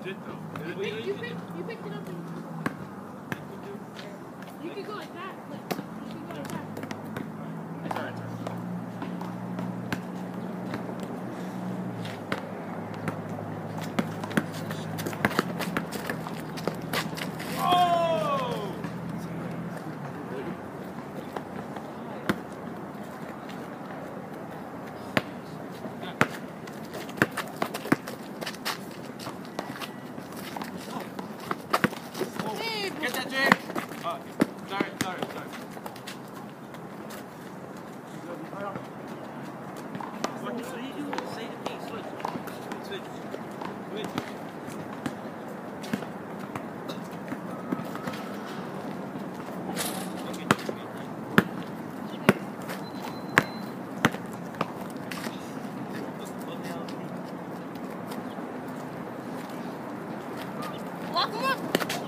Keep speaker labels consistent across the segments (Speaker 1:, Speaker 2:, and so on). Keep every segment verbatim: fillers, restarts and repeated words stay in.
Speaker 1: legit though.
Speaker 2: You, pick, you, pick, you picked it up and you could go like that. Like, you could go like that.
Speaker 1: It's alright, it's alright. Get that, Jake! Oh, sorry, sorry, sorry. What do you do? Say the thing, switch. Switch. Switch.
Speaker 2: Lock him up!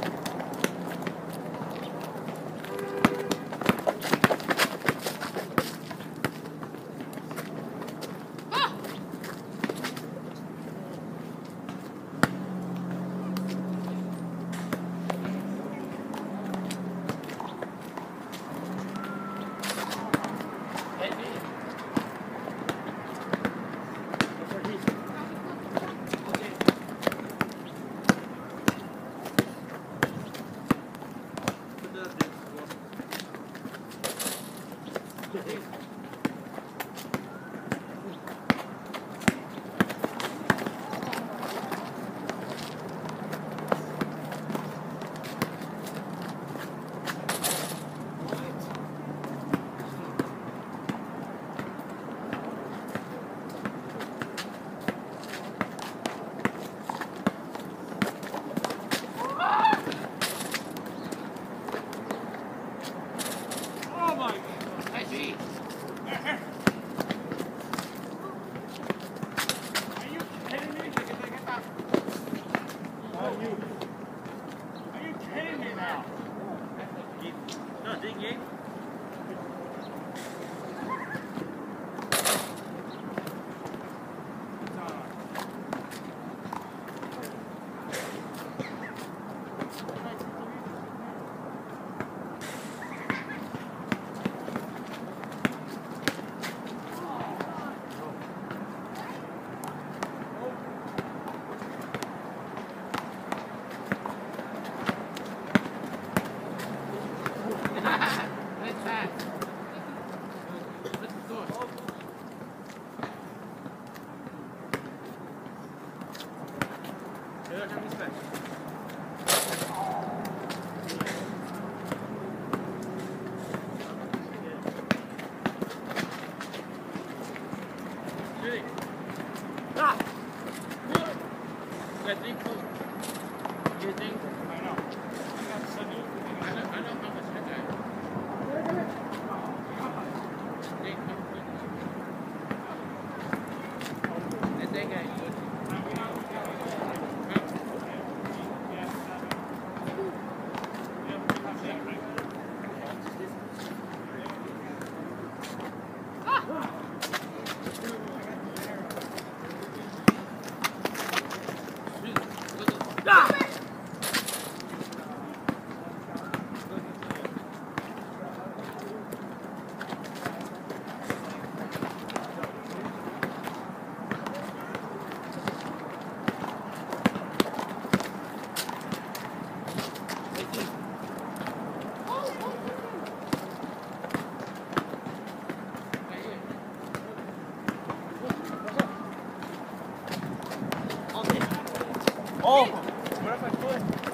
Speaker 1: Oh! What if I put?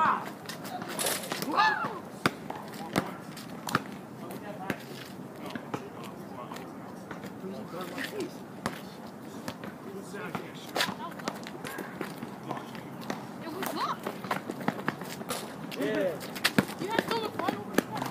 Speaker 2: It was locked.
Speaker 1: Yeah.
Speaker 2: You had so much fun over there.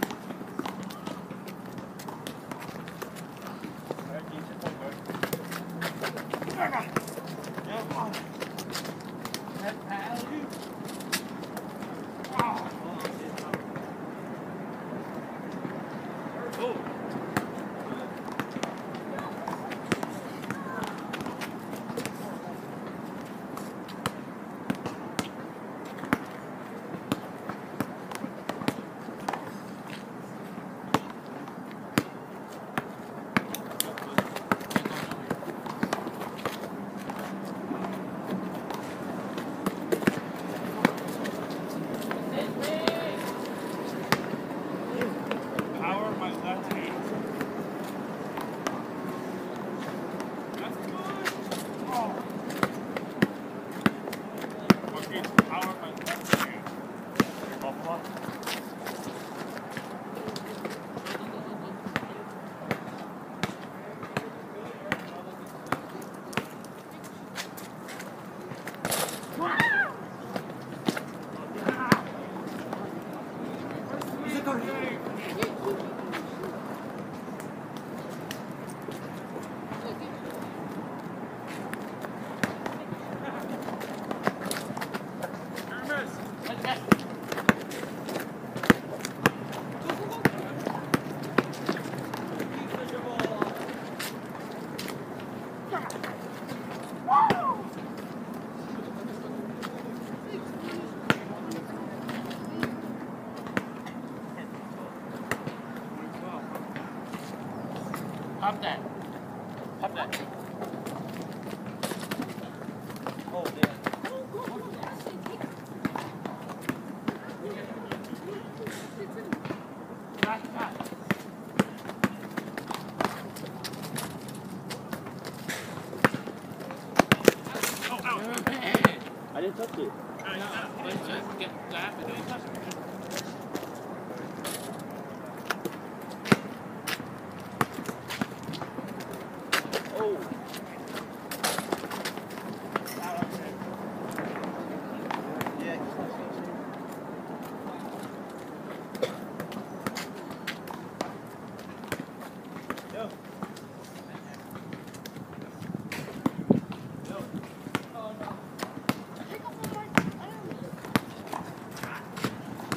Speaker 3: Power my left hand. That's good. Oh. Okay, so power my left hand. Buffalo.
Speaker 1: Pop that. Pop that. Oh, yeah. Back, back.
Speaker 3: Oh, out.
Speaker 1: I didn't touch it.
Speaker 3: Let's just get that. But don't touch it.
Speaker 1: Oh. Yeah. Yo. Yo. Oh no.
Speaker 2: Pick up on my- I don't know.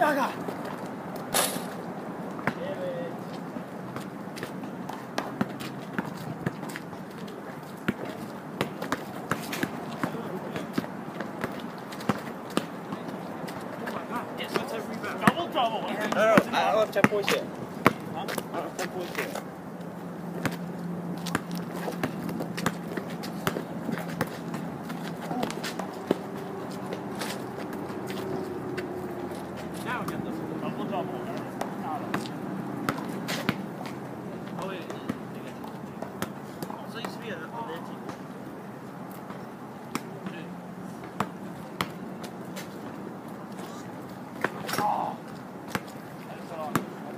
Speaker 1: Yaga!
Speaker 3: Double double.
Speaker 1: No, no, I don't have ten points yet.
Speaker 3: Huh?
Speaker 1: I don't have ten points yet.
Speaker 3: Now I get this. Double double.
Speaker 1: Oh, wait. So it used to be a, a their team.
Speaker 3: Oh. That's all.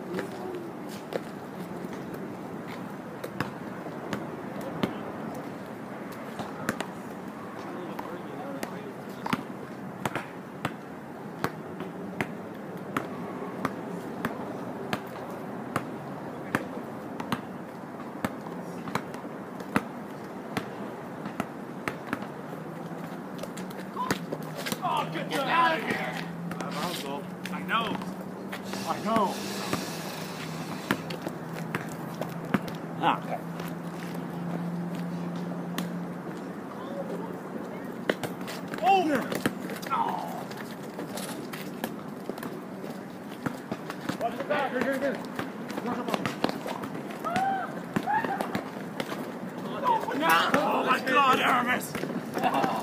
Speaker 3: Oh, get, get out of here! I know. I know.
Speaker 1: Ah.
Speaker 3: Over! Oh. Watch the back. Here, here, here. Oh my God, Aramis! Oh.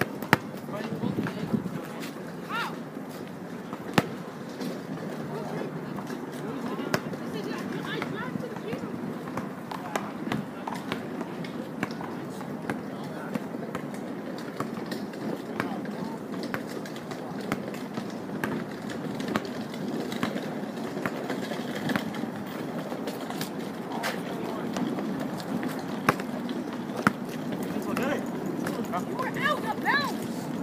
Speaker 2: You were out of bounds.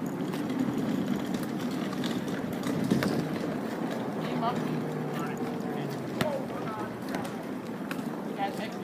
Speaker 2: Game up. You guys make me.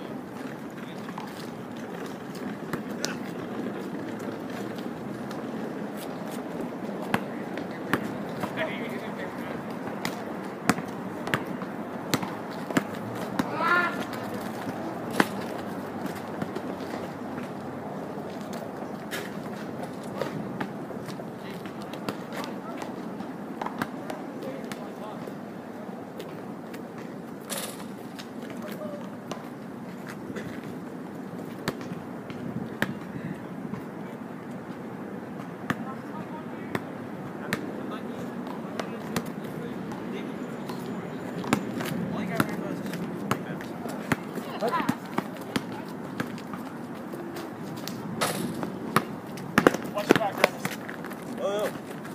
Speaker 3: Watch the back, Aramis.
Speaker 1: Oh,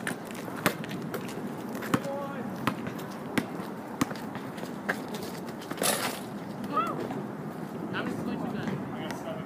Speaker 2: How many points you got?
Speaker 3: I got seven.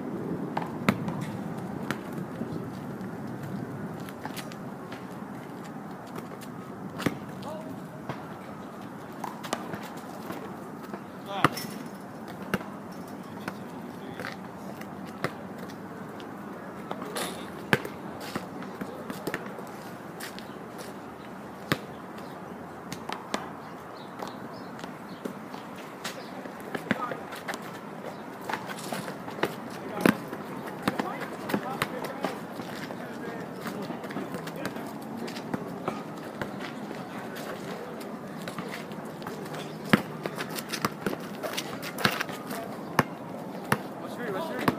Speaker 1: what's three? What's three?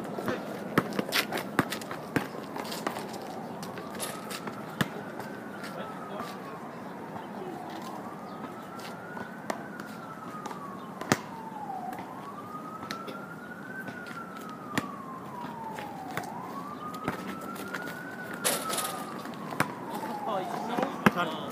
Speaker 1: Oh, you know.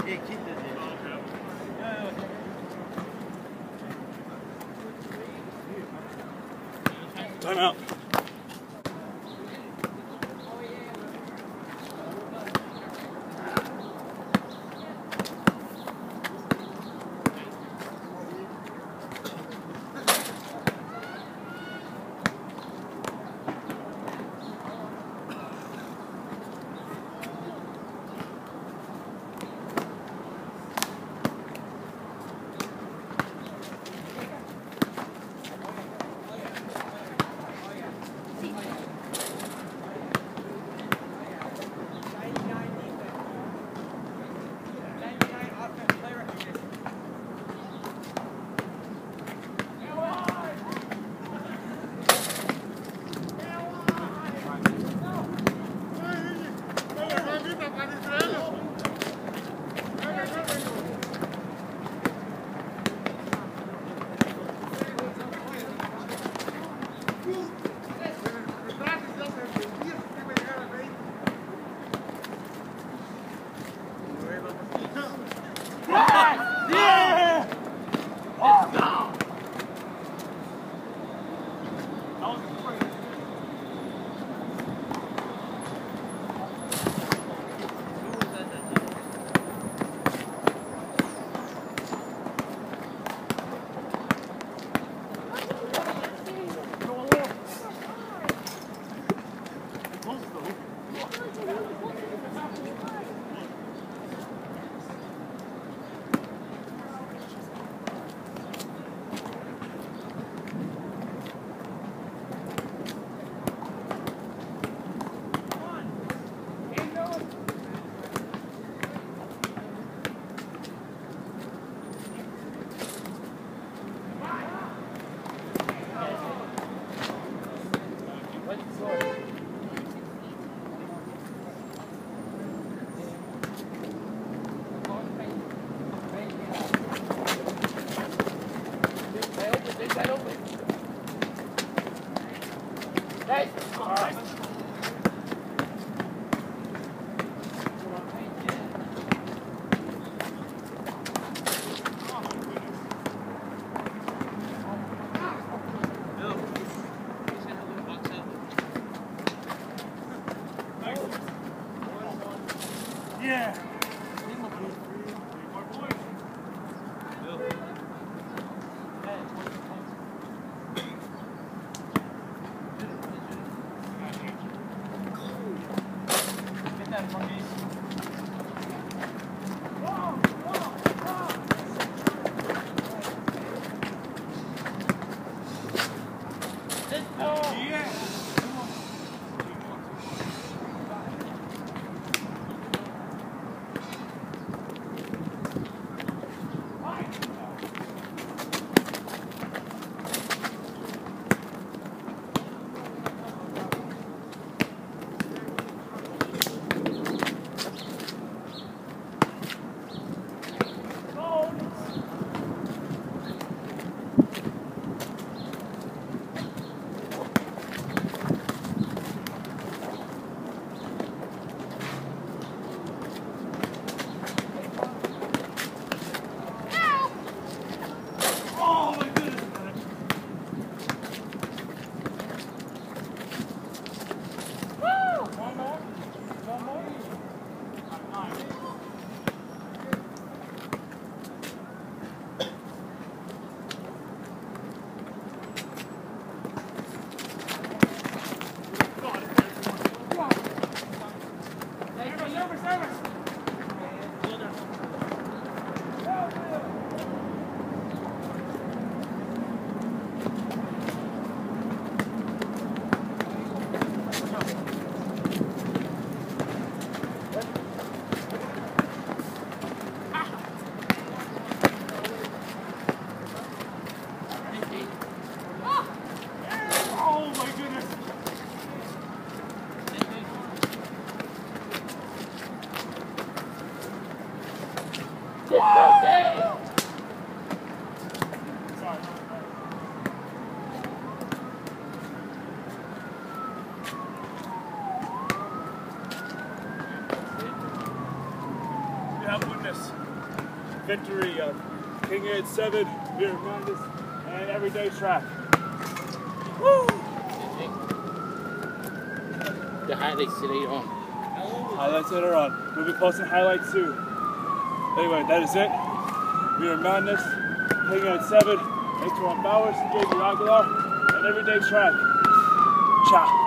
Speaker 1: Yeah, keep this in.
Speaker 3: Time out. Yeah. have witnessed victory of King Ed seven, Beer Madness, and Everyday Track. Woo!
Speaker 2: The highlights today on.
Speaker 3: Highlights later on. We'll be posting highlights soon. Anyway, that is it. Beer Madness, King Ed seven, Antoine Bowers, J B Aguilar, and Everyday Track. Ciao.